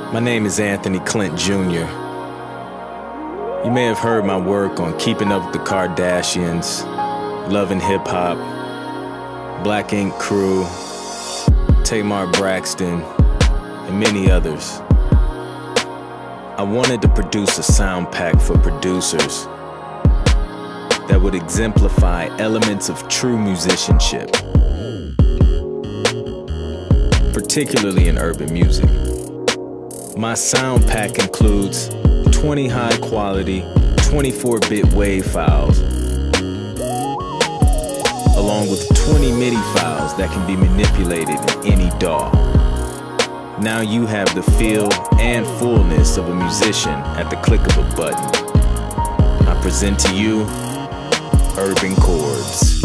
My name is Anthony Clint Jr. You may have heard my work on Keeping Up with the Kardashians, Love and Hip Hop, Black Ink Crew, Tamar Braxton, and many others. I wanted to produce a sound pack for producers that would exemplify elements of true musicianship, particularly in urban music. My sound pack includes 20 high-quality, 24-bit WAV files, along with 20 MIDI files that can be manipulated in any DAW. Now you have the feel and fullness of a musician at the click of a button. I present to you Urban Chords.